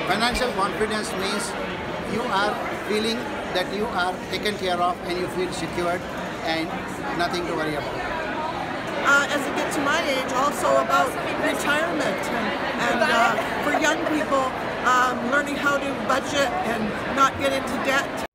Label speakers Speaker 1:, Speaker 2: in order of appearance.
Speaker 1: Financial confidence means you are feeling that you are taken care of and you feel secured and nothing to worry about.
Speaker 2: As I get to my age, also about retirement and for young people, learning how to budget and not get into debt